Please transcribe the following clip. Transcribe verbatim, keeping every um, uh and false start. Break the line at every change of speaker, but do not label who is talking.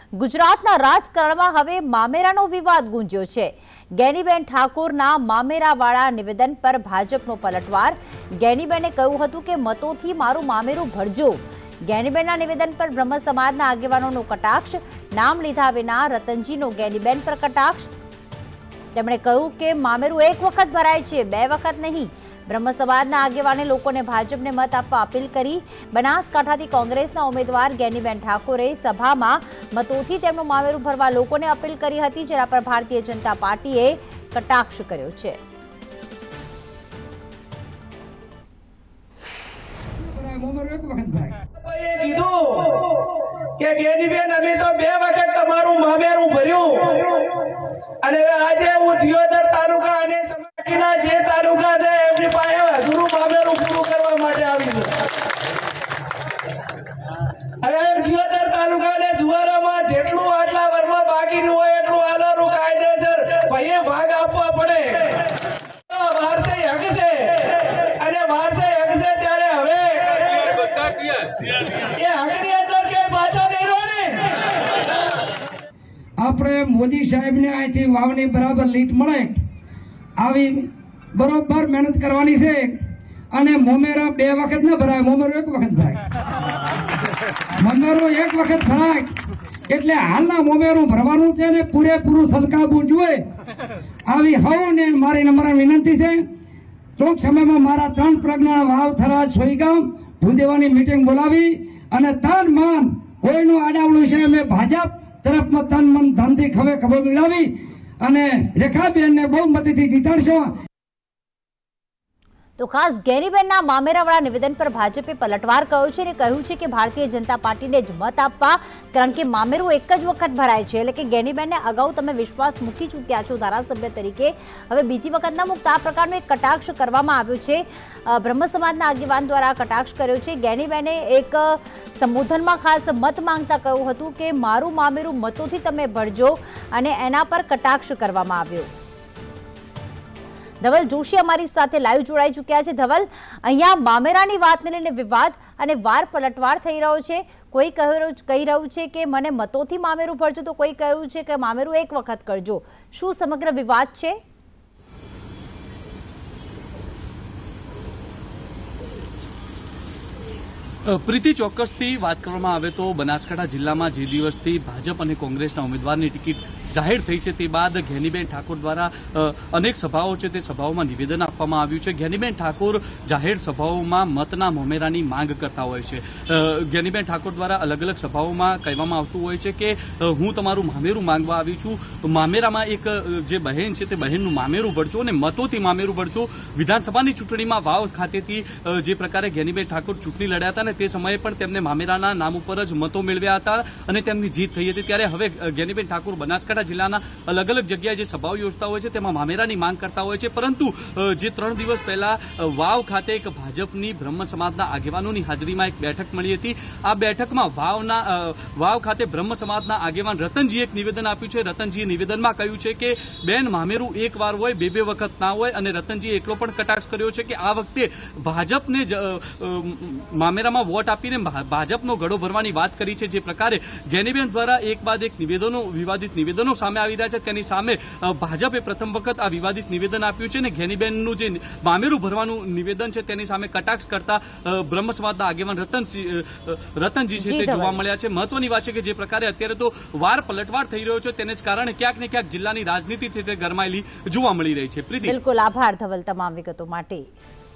ગુજરાતના રાજકારણમાં હવે મામેરાનો વિવાદ ગુંજ્યો છે। ગેનીબેન ઠાકોરના મામેરાવાળા નિવેદન પર ભાજપનો પલટવાર। ગેનીબેને કહ્યું હતું કે મતોથી મારું મામેરું ભરજો। ગેનીબેનના નિવેદન પર બ્રહ્મ સમાજના આગેવાનોનો કટાક્ષ। નામ લીધા વિના રતનજીનો ગેનીબેન પર કટાક્ષ। તેમણે કહ્યું કે મામેરું એક વખત ભરાય છે, બે વખત નહીં। બ્રહ્મ સમાજના આગેવાને લોકોને ભાજપને મત આપવા અપીલ કરી। બનાસકાંઠાથી કોંગ્રેસના ઉમેદવાર ગેનીબેન ઠાકોરે સભામાં મતોથી તેમનું મામેરું ભરવા લોકોને અપીલ કરી હતી, જેના પર ભારતીય જનતા પાર્ટીએ કટાક્ષ કર્યો છે।
કે ગેનીબેન અમે તો બે વખત તમારું મામેરું ભર્યું અને આજે હું દિયોદર તાલુકા અને સમાકીના જે તાલુકા છે એમની પાસે અધૂરું મામેરું પૂરું કરવા માટે આવી છું। હવે દિયોદર તાલુકા ને જુવારામાં જેટલું આટલા વર્ષમાં બાકીનું હોય એટલું આલોનું કાયદેસર ભાઈએ ભાગ આપવા પડે। વારસે હક છે અને વારસે હક છે ત્યારે હવે એ હકની અંદર કે પાછો નહીં રહો ને।
આપણે મોદી સાહેબને અહીંથી વાવની બરાબર લીટ મળે આવી બરોબર મહેનત કરવાની છે અને મોમેરા બે વખત ન ભરાય, મોમેરો એક વખત ભરાય। મોમેરો એક વખત ભરાય એટલે હાલના મોમેરું ભરવાનું છે ને પૂરેપૂરું સલકાવવું જોઈએ। આવી હવને મારી નમ્ર વિનંતી છે, ટૂંક સમયમાં મારા ત્રણ પ્રજ્ઞા વાવ થરાદ સોઈગામ ભૂદેવાની મીટિંગ બોલાવી અને તન મન કોઈનું આડાવડું છે અમે ભાજપ તરફમાં તન મન ધનથી ખભે ખભો મિલાવી અને રેખાબેનને બહુમતીથી જીતાડશો।
તો ખાસ ગેનીબેનના મામેરાવાળા નિવેદન પર ભાજપે પલટવાર કર્યો છે અને કહ્યું છે કે ભારતીય જનતા પાર્ટીને જ મત આપવા, કારણ કે મામેરું એક જ વખત ભરાય છે। એટલે કે ગેનીબેનને અગાઉ તમે વિશ્વાસ મૂકી ચૂક્યા છો ધારાસભ્ય તરીકે, હવે બીજી વખત ન મૂકતા આ પ્રકારનો એક કટાક્ષ કરવામાં આવ્યો છે। બ્રહ્મ સમાજના આગેવાન દ્વારા કટાક્ષ કર્યો છે। ગેનીબેને એક સંબોધનમાં ખાસ મત માંગતા કહ્યું હતું કે મારું મામેરું મતોથી તમે ભરજો અને એના પર કટાક્ષ કરવામાં આવ્યો। ધવલ જોશી અમારી સાથે લાઈવ જોડાઈ ચૂક્યા છે। ધવલ, અહીંયા મામેરાની વાતને લઈને વિવાદ અને વાર પલટવાર થઈ રહ્યો છે। કોઈ કહી રહ્યું છે કે મને મતોથી મામેરું ભરજો, તો કોઈ કહ્યું છે કે મામેરું એક વખત કરજો। શું સમગ્ર વિવાદ છે?
પ્રીતિ, ચોક્કસથી વાત કરવામાં આવે તો બનાસકાંઠા જિલ્લામાં જે દિવસથી ભાજપ અને કોંગ્રેસના ઉમેદવારની ટિકિટ જાહેર થઈ છે તે બાદ ગેનીબેન ઠાકોર દ્વારા અનેક સભાઓ છે તે સભાઓમાં નિવેદન આપવામાં આવ્યું છે। ગેનીબેન ઠાકોર જાહેર સભાઓમાં મતના મોમેરાની માંગ કરતા હોય છે। ગેનીબેન ઠાકોર દ્વારા અલગ અલગ સભાઓમાં કહેવામાં આવતું હોય છે કે હું તમારું મામેરું માંગવા આવી છું, મામેરામાં એક જે બહેન છે તે બહેનનું મામેરું ભરજો અને મતોથી મામેરું ભરજો। વિધાનસભાની ચૂંટણીમાં વાવ ખાતેથી જે પ્રકારે ગેનીબેન ઠાકોર ચૂંટણી લડ્યા હતા તે સમયે પણ તેમને મામેરાના નામ ઉપર જ મતો મેળવ્યા હતા અને તેમની જીત થઈ હતી। ત્યારે હવે ગેનીબેન ઠાકોર બનાસકાંઠા જિલ્લાના અલગ અલગ જગ્યાએ જે સભાઓ યોજતા હોય છે તેમાં મામેરાની માંગ કરતા હોય છે। પરંતુ જે ત્રણ દિવસ પહેલા વાવ ખાતે એક ભાજપની બ્રહ્મ સમાજના આગેવાનોની હાજરીમાં એક બેઠક મળી હતી। આ બેઠકમાં વાવના વાવ ખાતે બ્રહ્મ સમાજના આગેવાન રતનજીએ એક નિવેદન આપ્યું છે। રતનજીએ નિવેદનમાં કહ્યું છે કે બેન, મામેરું એક વાર હોય, બે બે વખત ના હોય। અને રતનજીએ એટલો પણ કટાક્ષ કર્યો છે કે આ વખતે ભાજપને જ મામેરામાં વોટ આપીને ભાજપનો ગળો ભરવાની વાત કરી છે। જે પ્રકારે ગેનીબેન દ્વારા એક બાદ એક નિવેદનો વિવાદિત નિવેદનો સામે આવી રહ્યા છે, તેની સામે ભાજપે પ્રથમ વખત આ વિવાદિત નિવેદન આપ્યું છે અને ગેનીબેનનું જે મામેરું ભરવાનું નિવેદન છે તેની સામે કટાક્ષ કરતા બ્રહ્મ સમાજના આગેવાન રતનજી રતનજી છે તે જોવા મળ્યા છે। મહત્વની વાત છે કે જે પ્રકારે અત્યારે તો વાર પલટવાર થઈ રહ્યો છે તેને જ કારણે ક્યાંક ને ક્યાંક જિલ્લાની રાજનીતિ છે તે ગરમાયેલી જોવા મળી રહી છે। પ્રીતિ,
બિલકુલ, આભાર ધવલ તમામ વિગતો માટે।